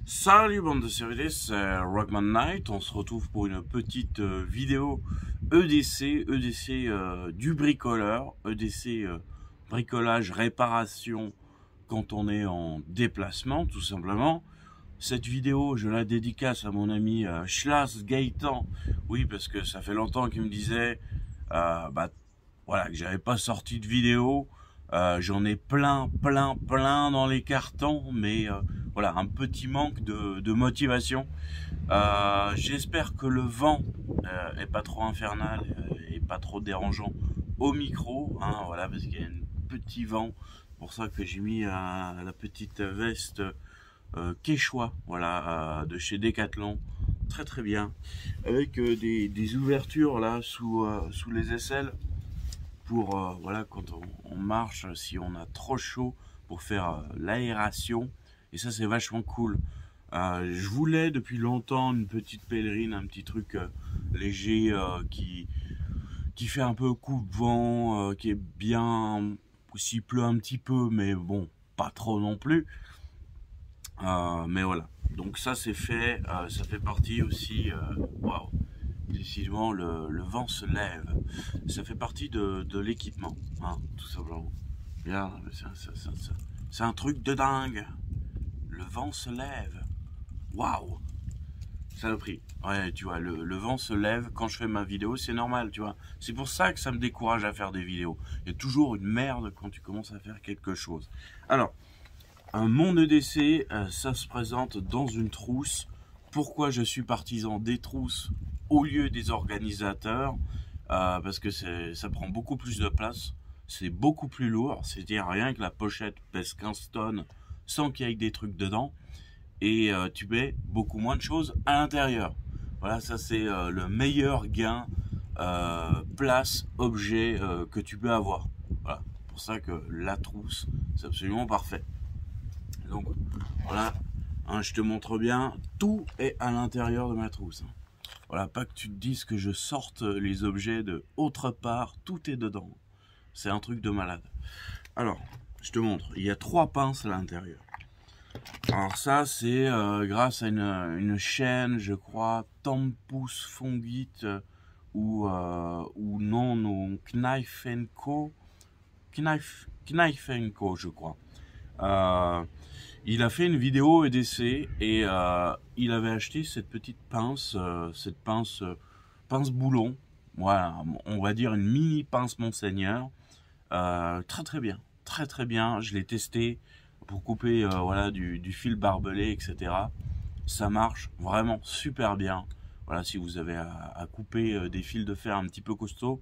Salut bande de CVD, c'est Rockman Knight. On se retrouve pour une petite vidéo EDC du bricoleur, EDC bricolage réparation quand on est en déplacement tout simplement. Cette vidéo, je la dédicace à mon ami Schlas Gaëtan. Oui, parce que ça fait longtemps qu'il me disait voilà, que j'avais pas sorti de vidéo. J'en ai plein dans les cartons, mais voilà, un petit manque de motivation. J'espère que le vent est pas trop infernal et pas trop dérangeant au micro, hein, voilà, parce qu'il y a un petit vent. C'est pour ça que j'ai mis la petite veste Quechua, voilà, de chez Decathlon, très bien, avec des ouvertures là sous les aisselles pour voilà, quand on marche, si on a trop chaud, pour faire l'aération. Et ça, c'est vachement cool. Je voulais depuis longtemps une petite pèlerine, un petit truc léger qui fait un peu coup de vent, qui est bien, s'il pleut un petit peu, mais bon, pas trop non plus. Mais voilà, donc ça c'est fait, ça fait partie aussi, waouh, décidément le vent se lève, ça fait partie de l'équipement, hein, tout simplement. Regarde, c'est un truc de dingue, le vent se lève, waouh, saloperie. Ouais, tu vois, le vent se lève quand je fais ma vidéo, c'est normal, tu vois. C'est pour ça que ça me décourage à faire des vidéos. Il y a toujours une merde quand tu commences à faire quelque chose. Alors, mon EDC, ça se présente dans une trousse. Pourquoi je suis partisan des trousses au lieu des organisateurs? Parce que ça prend beaucoup plus de place, c'est beaucoup plus lourd, c'est-à-dire rien que la pochette pèse 15 tonnes sans qu'il y ait des trucs dedans, et tu mets beaucoup moins de choses à l'intérieur. Voilà, ça c'est le meilleur gain place objet que tu peux avoir. Voilà, pour ça que la trousse, c'est absolument parfait. Donc voilà, hein, je te montre bien, tout est à l'intérieur de ma trousse. Voilà, pas que tu te dises que je sorte les objets de autre part, tout est dedans. C'est un truc de malade. Alors, je te montre, il y a 3 pinces à l'intérieur. Alors ça, c'est grâce à une chaîne, je crois, Tempus Fungit ou non, Knife Co. Knife Co, je crois. Il a fait une vidéo EDC et il avait acheté cette petite pince, pince boulon, voilà, on va dire une mini pince Monseigneur, très bien, très bien. Je l'ai testé pour couper voilà, du fil barbelé, etc. Ça marche vraiment super bien. Voilà, si vous avez à couper des fils de fer un petit peu costauds,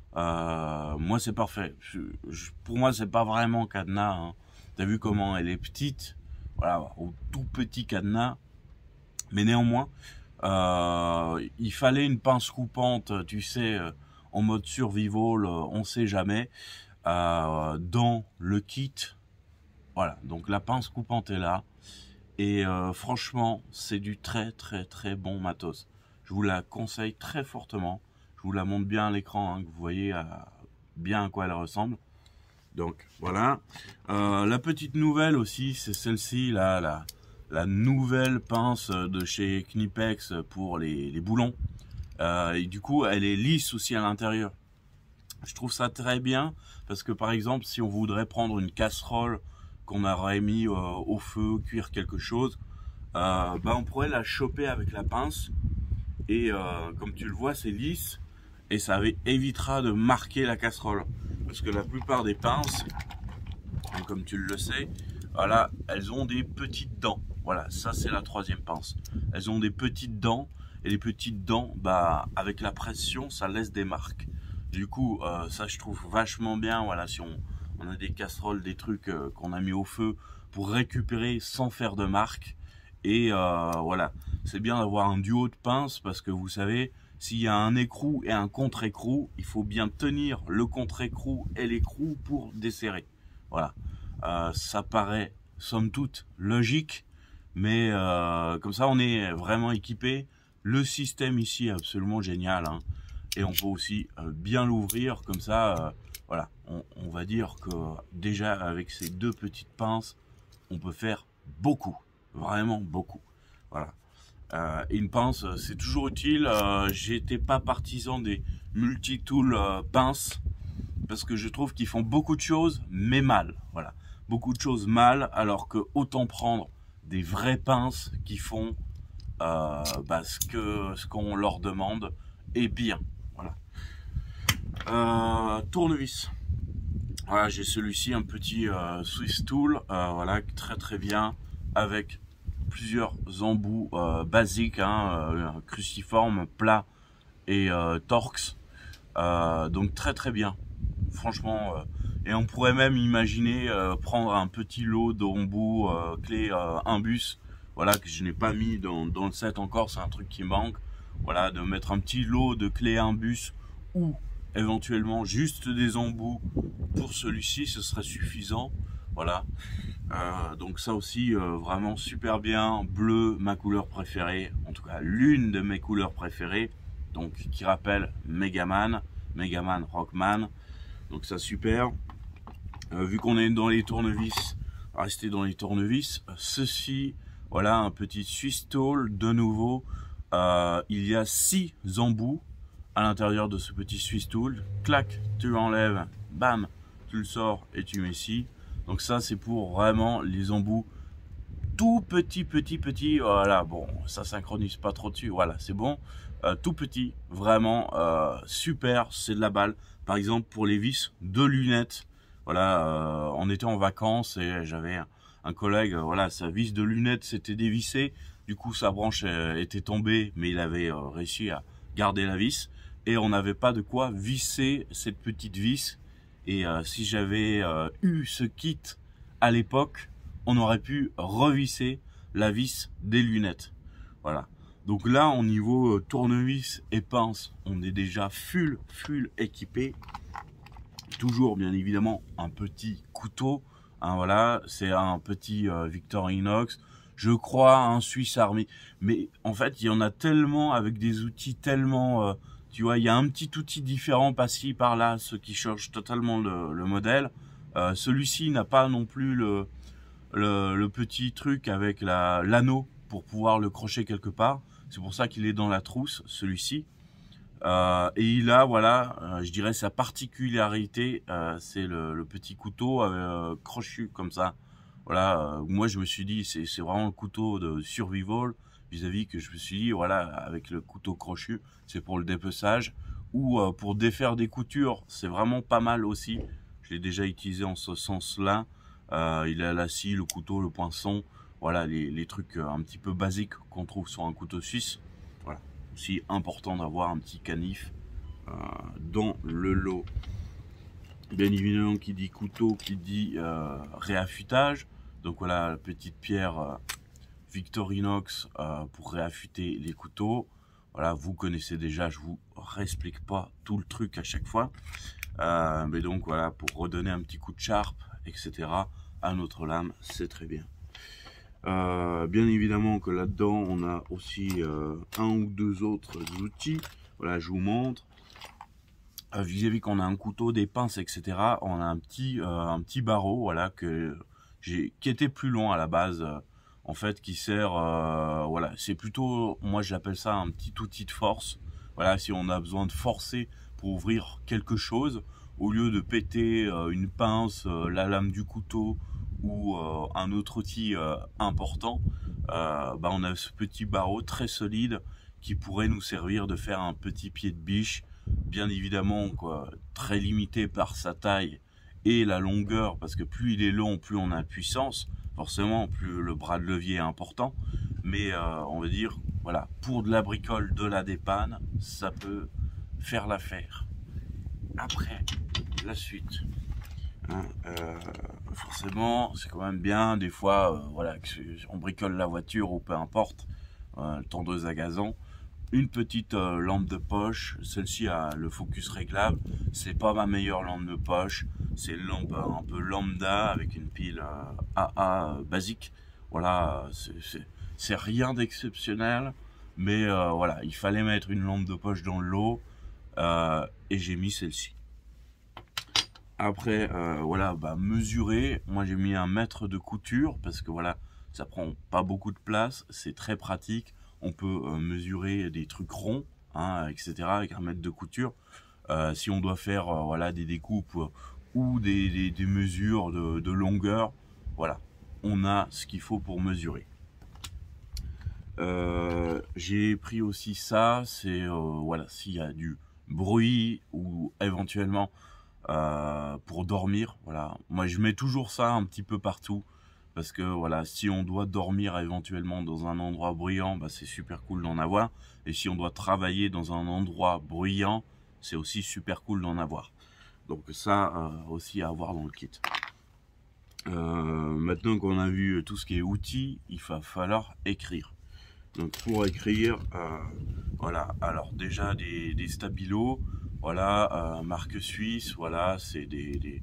moi c'est parfait. Pour moi c'est pas vraiment cadenas, hein. T'as vu comment elle est petite, voilà, au tout petit cadenas, mais néanmoins il fallait une pince coupante, tu sais, en mode survival, on sait jamais, dans le kit. Voilà, donc la pince coupante est là, et franchement c'est du très bon matos. Je vous la conseille très fortement. Je vous la montre bien à l'écran, hein, que vous voyez bien à quoi elle ressemble. Donc voilà. La petite nouvelle aussi, c'est celle-ci, là, la nouvelle pince de chez Knipex pour les boulons. Et du coup, elle est lisse aussi à l'intérieur. Je trouve ça très bien parce que par exemple, si on voudrait prendre une casserole qu'on aurait mis au feu, cuire quelque chose, on pourrait la choper avec la pince. Et comme tu le vois, c'est lisse et ça évitera de marquer la casserole. Parce que la plupart des pinces, comme tu le sais, voilà, elles ont des petites dents. Voilà, ça c'est la 3e pince. Elles ont des petites dents, et les petites dents, avec la pression, ça laisse des marques. Du coup, ça je trouve vachement bien. Voilà, si on a des casseroles, des trucs qu'on a mis au feu pour récupérer sans faire de marque. Et voilà, c'est bien d'avoir un duo de pinces parce que vous savez, s'il y a un écrou et un contre-écrou, il faut bien tenir le contre-écrou et l'écrou pour desserrer. Voilà, ça paraît somme toute logique, mais comme ça on est vraiment équipé. Le système ici est absolument génial, hein. Et on peut aussi bien l'ouvrir comme ça. Voilà, on va dire que déjà avec ces 2 petites pinces, on peut faire beaucoup, vraiment beaucoup. Voilà. Une pince, c'est toujours utile. J'étais pas partisan des multi-tool pinces parce que je trouve qu'ils font beaucoup de choses, mais mal. Voilà, beaucoup de choses mal, alors que autant prendre des vraies pinces qui font ce qu'on leur demande et bien. Voilà. Tournevis. Voilà, j'ai celui-ci, un petit Swiss Tool, voilà, très très bien, avec plusieurs embouts basiques, hein, cruciforme, plat et torx, donc très très bien, franchement. Et on pourrait même imaginer prendre un petit lot d'embouts clé imbus, voilà, que je n'ai pas mis dans le set encore, c'est un truc qui manque. Voilà, de mettre un petit lot de clés imbus ou éventuellement juste des embouts pour celui-ci, ce serait suffisant. Voilà, donc ça aussi vraiment super bien. Bleu, ma couleur préférée, en tout cas l'une de mes couleurs préférées, donc qui rappelle Megaman Rockman, donc ça super. Vu qu'on est dans les tournevis, rester dans les tournevis, ceci, voilà, un petit Swiss Tool de nouveau. Il y a 6 embouts à l'intérieur de ce petit Swiss Tool. Clac, tu enlèves, bam, tu le sors et tu mets ici. Donc ça, c'est pour vraiment les embouts tout petit. Voilà, bon, ça synchronise pas trop dessus. Voilà, c'est bon. Tout petit, vraiment super, c'est de la balle. Par exemple, pour les vis de lunettes. Voilà, on était en vacances et j'avais un collègue, voilà, sa vis de lunettes s'était dévissée. Du coup, sa branche était tombée, mais il avait réussi à garder la vis. Et on n'avait pas de quoi visser cette petite vis. Et si j'avais eu ce kit à l'époque, on aurait pu revisser la vis des lunettes. Voilà. Donc là, au niveau tournevis et pince, on est déjà full équipé. Toujours, bien évidemment, un petit couteau. Hein, voilà, c'est un petit Victorinox. Je crois un Swiss Army. Mais en fait, il y en a tellement avec des outils tellement... tu vois, il y a un petit outil différent par-ci, par-là, ce qui change totalement le modèle. Celui-ci n'a pas non plus le petit truc avec l'anneau pour pouvoir le crocher quelque part. C'est pour ça qu'il est dans la trousse, celui-ci. Et il a, voilà, je dirais sa particularité, c'est le petit couteau crochu comme ça. Voilà, moi je me suis dit, c'est vraiment le couteau de survival vis-à-vis que je me suis dit, voilà, avec le couteau crochu, c'est pour le dépeçage ou pour défaire des coutures, c'est vraiment pas mal aussi. Je l'ai déjà utilisé en ce sens-là. Il a la scie, le couteau, le poinçon, voilà, les trucs un petit peu basiques qu'on trouve sur un couteau suisse. Voilà, aussi important d'avoir un petit canif dans le lot. Bien évidemment, qui dit couteau, qui dit réaffûtage. Donc voilà, la petite pierre Victorinox pour réaffûter les couteaux. Voilà, vous connaissez déjà, je vous réexplique pas tout le truc à chaque fois. Mais donc voilà, pour redonner un petit coup de charpe, etc. à notre lame, c'est très bien. Bien évidemment que là-dedans, on a aussi un ou deux autres outils. Voilà, je vous montre. Vis-à-vis qu'on a un couteau, des pinces, etc. On a un petit barreau, voilà, qui était plus long à la base, en fait, qui sert, voilà, c'est plutôt, moi j'appelle ça un petit outil de force. Voilà, si on a besoin de forcer pour ouvrir quelque chose, au lieu de péter une pince, la lame du couteau ou un autre outil important, on a ce petit barreau très solide qui pourrait nous servir de faire un petit pied de biche. Bien évidemment, quoi, très limité par sa taille et la longueur, parce que plus il est long, plus on a de puissance, forcément, plus le bras de levier est important. Mais on va dire, voilà, pour de la bricole, de la dépanne, ça peut faire l'affaire. Après, la suite. Hein, forcément, c'est quand même bien, des fois, voilà, on bricole la voiture ou peu importe, tondeuse à gazon. Une petite lampe de poche, celle-ci a le focus réglable, c'est pas ma meilleure lampe de poche, c'est une lampe un peu lambda avec une pile AA basique. Voilà, c'est rien d'exceptionnel, mais voilà, il fallait mettre une lampe de poche dans le lot et j'ai mis celle-ci. Après, voilà, mesurer, moi j'ai mis 1 mètre de couture parce que voilà, ça prend pas beaucoup de place, c'est très pratique. On peut mesurer des trucs ronds, hein, etc. avec un mètre de couture. Si on doit faire voilà, des découpes ou des mesures de longueur, voilà, on a ce qu'il faut pour mesurer. J'ai pris aussi ça, c'est voilà, s'il y a du bruit ou éventuellement pour dormir, voilà. Moi je mets toujours ça un petit peu partout parce que voilà, si on doit dormir éventuellement dans un endroit bruyant, bah, c'est super cool d'en avoir. Et si on doit travailler dans un endroit bruyant, c'est aussi super cool d'en avoir. Donc ça aussi à avoir dans le kit. Maintenant qu'on a vu tout ce qui est outils, il va falloir écrire. Donc pour écrire, voilà, alors déjà des stabilos, voilà, marque suisse, voilà, c'est des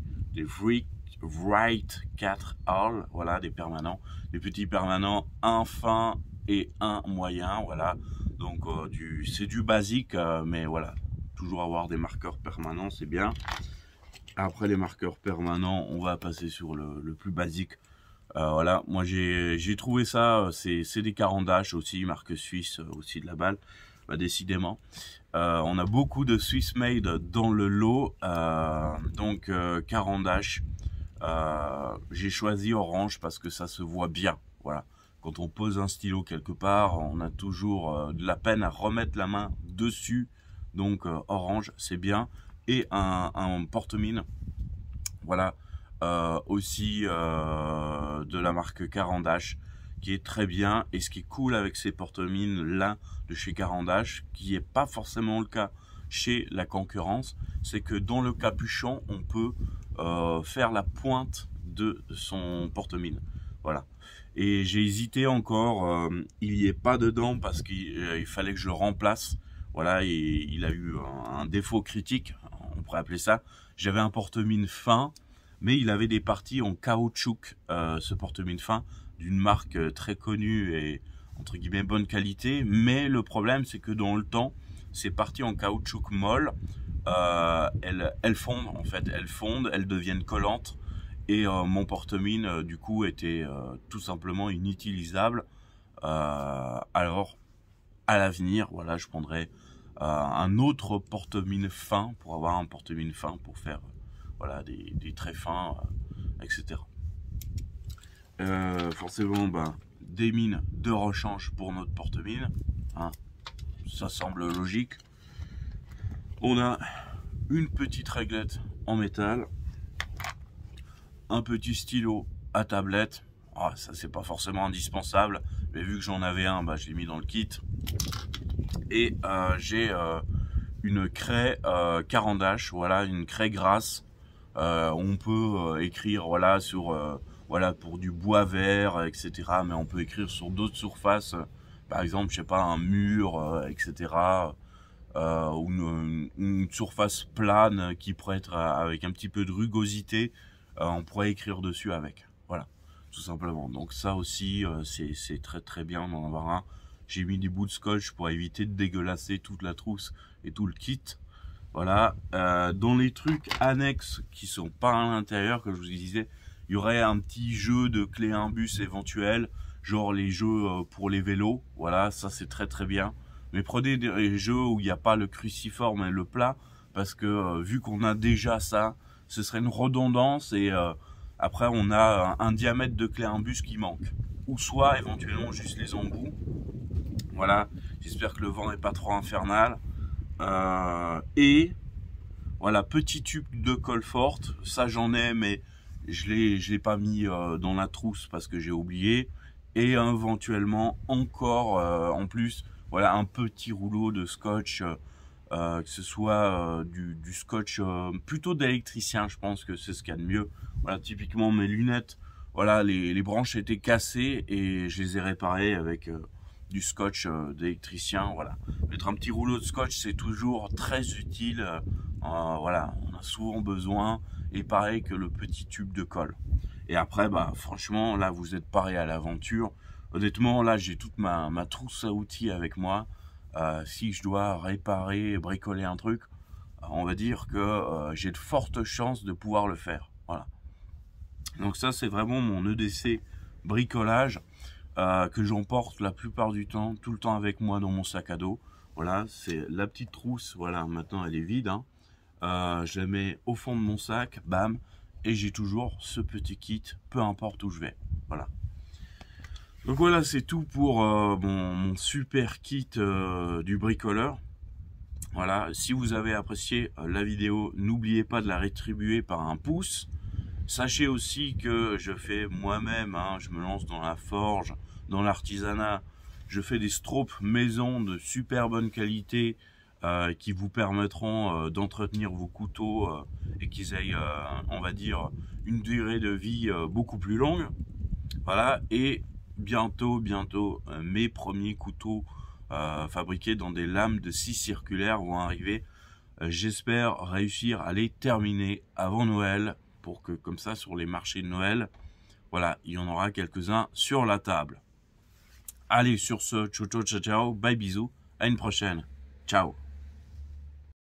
Write 4 All, voilà, des permanents, des petits permanents, un fin et un moyen, voilà. Donc c'est du basique, mais voilà, toujours avoir des marqueurs permanents, c'est bien. Après les marqueurs permanents, on va passer sur le plus basique. Voilà, moi j'ai trouvé ça, c'est des carandaches aussi, marque suisse, aussi de la balle, bah, décidément. On a beaucoup de Swiss made dans le lot, donc carandache. J'ai choisi orange parce que ça se voit bien. Voilà, quand on pose un stylo quelque part, on a toujours de la peine à remettre la main dessus. Donc orange, c'est bien. Et un porte-mine, voilà, aussi de la marque Carandache, qui est très bien. Et ce qui est cool avec ces porte-mines là de chez Carandache, qui n'est pas forcément le cas chez la concurrence, c'est que dans le capuchon, on peut faire la pointe de son porte-mine. Voilà. Et j'ai hésité encore, il n'y est pas dedans parce qu'il fallait que je le remplace. Voilà, et il a eu un défaut critique, on pourrait appeler ça. J'avais un porte-mine fin, mais il avait des parties en caoutchouc, ce porte-mine fin, d'une marque très connue et entre guillemets bonne qualité. Mais le problème, c'est que dans le temps, ces parties en caoutchouc molle, elles fondent en fait, elles deviennent collantes. Et mon porte-mine, du coup, était tout simplement inutilisable. Alors, à l'avenir, voilà, je prendrai un autre porte-mine fin pour avoir un porte-mine fin pour faire voilà, des traits fins, etc. Forcément, ben, des mines de rechange pour notre porte-mine, hein, ça semble logique. On a une petite réglette en métal, un petit stylo à tablette. Ah, ça c'est pas forcément indispensable, mais vu que j'en avais un, bah, je l'ai mis dans le kit. Et j'ai une craie carandache, voilà, une craie grasse. On peut écrire voilà sur voilà pour du bois vert, etc. Mais on peut écrire sur d'autres surfaces, par exemple, je sais pas, un mur, etc. Ou une surface plane qui pourrait être avec un petit peu de rugosité. On pourrait écrire dessus avec. Voilà, tout simplement. Donc ça aussi, c'est très très bien d'en avoir un. J'ai mis des bouts de scotch pour éviter de dégueulasser toute la trousse et tout le kit. Voilà. Dans les trucs annexes qui sont pas à l'intérieur, comme je vous disais, il y aurait un petit jeu de clé imbus éventuel, genre les jeux pour les vélos. Voilà, ça c'est très très bien. Mais prenez des jeux où il n'y a pas le cruciforme et le plat, parce que vu qu'on a déjà ça, ce serait une redondance et après on a un diamètre de clé imbus qui manque. Ou soit éventuellement juste les embouts. Voilà, j'espère que le vent n'est pas trop infernal. Et voilà, petit tube de colle forte, ça j'en ai, mais je l'ai pas mis dans la trousse parce que j'ai oublié. Et éventuellement encore en plus, voilà, un petit rouleau de scotch, que ce soit du scotch plutôt d'électricien, je pense que c'est ce qu'il y a de mieux. Voilà, typiquement mes lunettes, voilà, les branches étaient cassées et je les ai réparées avec du scotch d'électricien. Voilà, mettre un petit rouleau de scotch, c'est toujours très utile. Voilà, on a souvent besoin. Et pareil que le petit tube de colle. Et après, bah franchement, là vous êtes paré à l'aventure. Honnêtement, là j'ai toute ma trousse à outils avec moi. Si je dois réparer, bricoler un truc, on va dire que j'ai de fortes chances de pouvoir le faire. Voilà. Donc ça c'est vraiment mon EDC bricolage que j'emporte la plupart du temps, tout le temps avec moi dans mon sac à dos. Voilà, c'est la petite trousse, voilà, maintenant elle est vide, hein. Je la mets au fond de mon sac, bam, et j'ai toujours ce petit kit, peu importe où je vais. Voilà. Donc voilà, c'est tout pour mon super kit du bricoleur. Voilà, si vous avez apprécié la vidéo, n'oubliez pas de la rétribuer par un pouce. Sachez aussi que je fais moi-même, hein, je me lance dans la forge, dans l'artisanat. Je fais des stropes maison de super bonne qualité qui vous permettront d'entretenir vos couteaux et qu'ils aient, on va dire, une durée de vie beaucoup plus longue. Voilà, et bientôt, mes premiers couteaux fabriqués dans des lames de scie circulaire vont arriver. J'espère réussir à les terminer avant Noël pour que comme ça sur les marchés de Noël, voilà, il y en aura quelques-uns sur la table. Allez, sur ce, ciao ciao ciao ciao, bye bisous, à une prochaine, ciao.